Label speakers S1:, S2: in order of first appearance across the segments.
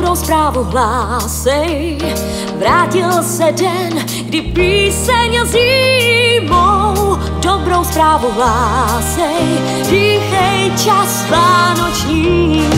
S1: dobrou zprávu hlásej. Vrátil se den, kdy píseň zní mou. Dobrou zprávu hlásej, dýchej čas vánoční.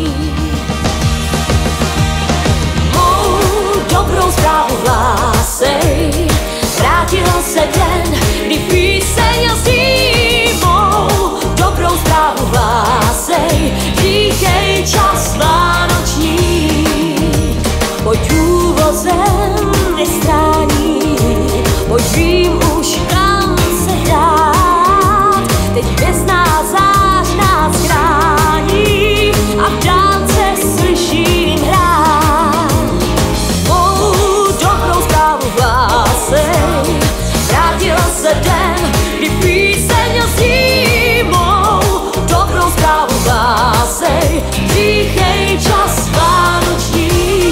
S1: Mou dobrou zprávu hlásej. Vrátil se den, kdy píseň zní mou. Dobrou zprávu hlásej, dýchej čas vánoční. Pojď úvozem nestrání, pojď vím už kam se dát. Teď hvězdná zář nás chrání a v dálce slyším hrát. Mou dobrou zprávu hlásej. Vrátil se den, kdy píseň zní mou. Dobrou zprávu hlásej, dýchej čas vánoční.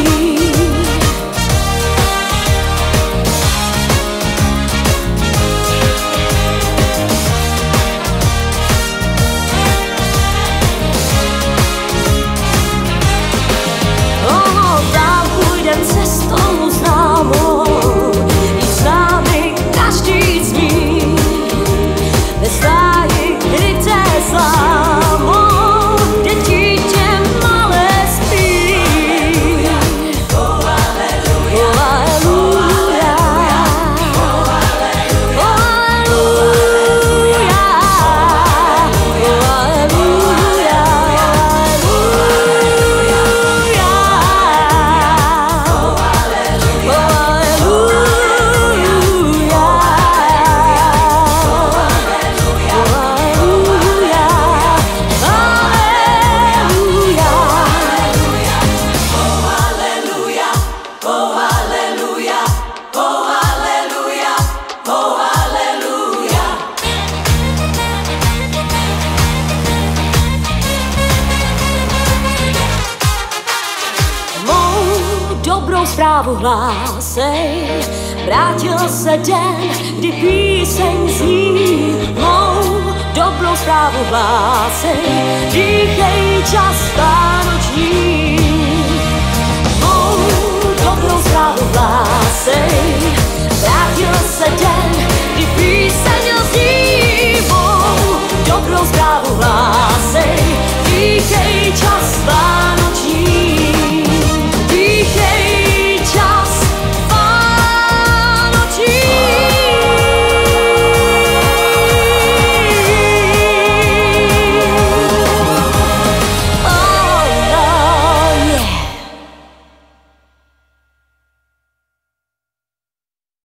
S1: Dál půjdem cestou známou, i s námi každý zní. Ve stáji ryté slámou, kde dítě malé spí. Oh, haleluja, oh, haleluja, oh, haleluja, oh, haleluja, dobrou zprávu hlásej. Vrátil se den, kdy píseň zní mou. Dobrou zprávu hlásej, dýchej čas.